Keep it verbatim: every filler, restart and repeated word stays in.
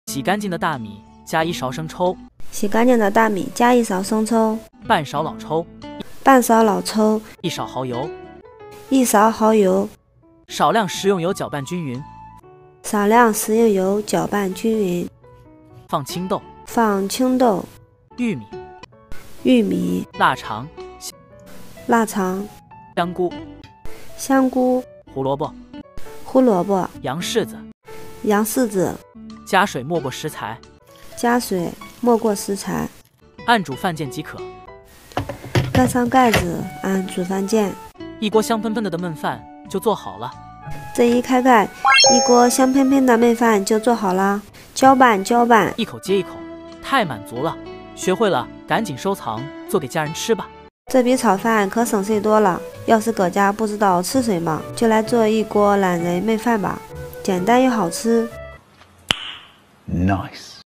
洗干净的大米加一勺生抽， 洗干净的大米加一勺生抽， 半勺老抽， 半勺老抽， 一勺蚝油， 一勺蚝油， 少量食用油搅拌均匀， 少量食用油搅拌均匀。 放青豆， 放青豆、 玉米、 玉米、 腊肠、 腊肠、 香菇、 香菇、 胡萝卜、 胡萝卜、 洋柿子， 洋柿子。 加水没过食材， 加水没过食材， 按煮饭键即可。 盖上盖子，按煮饭键， 一锅香喷喷的的焖饭就做好了。 这一开盖，一锅香喷喷的焖饭就做好了。搅拌搅拌， 一口接一口，太满足了。学会了，赶紧收藏，做给家人吃吧。 这比炒饭可省事多了。要是搁家不知道吃什么，就来做一锅懒人焖饭吧，简单又好吃。 Nice.